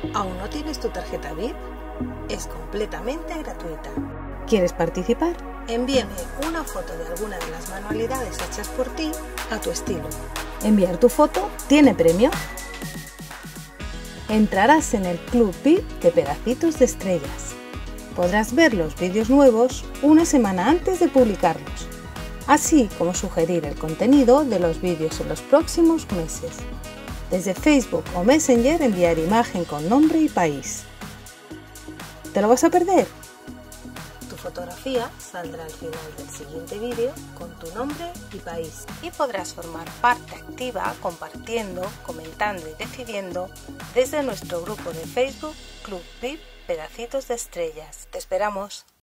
¿Aún no tienes tu tarjeta VIP? Es completamente gratuita. ¿Quieres participar? Envíame una foto de alguna de las manualidades hechas por ti a tu estilo. Enviar tu foto tiene premio. Entrarás en el Club VIP de Pedacitos de Estrellas. Podrás ver los vídeos nuevos una semana antes de publicarlos, así como sugerir el contenido de los vídeos en los próximos meses. Desde Facebook o Messenger enviar imagen con nombre y país. ¿Te lo vas a perder? Tu fotografía saldrá al final del siguiente vídeo con tu nombre y país. Y podrás formar parte activa compartiendo, comentando y decidiendo desde nuestro grupo de Facebook Club VIP Pedacitos de Estrellas. ¡Te esperamos!